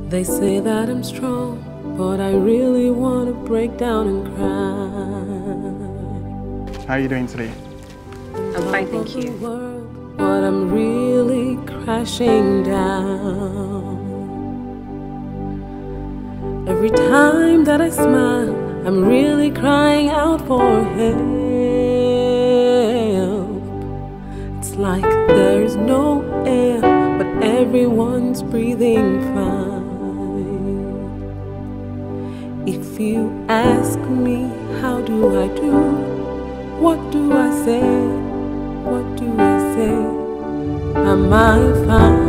They say that I'm strong, but I really want to break down and cry. How are you doing today? I'm fine, thank you. But I'm really crashing down. Every time that I smile, I'm really crying out for help. It's like there is no air, but everyone's breathing fine. If you ask me, how do I do? What do I say? What do I say? Am I fine?